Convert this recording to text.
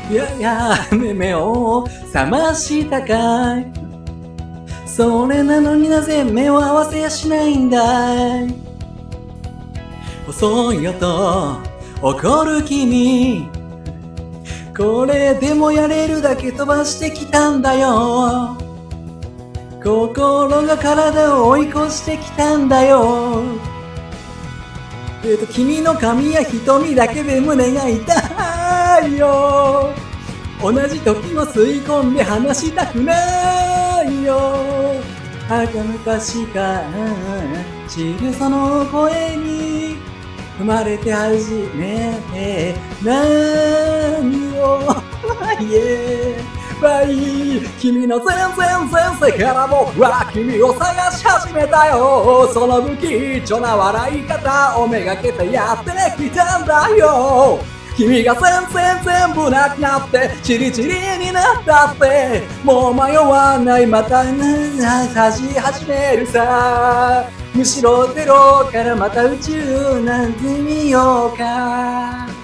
目を覚ましたかい。それなのになぜ目を合わせやしないんだい。遅いよと怒る君、これでもやれるだけ飛ばしてきたんだよ。心が体を追い越してきたんだよ。君の髪や瞳だけで胸が痛いよ。同じ時を吸い込んで話したくないよ。昔から知るその声に生まれて初めて何を言えばいい。君の全世から僕は君を探し始めたよ。その不吉祥な笑い方をめがけてやってきたんだよ。君が全部なくなってチリチリになったって、もう迷わない、また走り始めるさ。むしろゼロからまた宇宙なんて見ようか。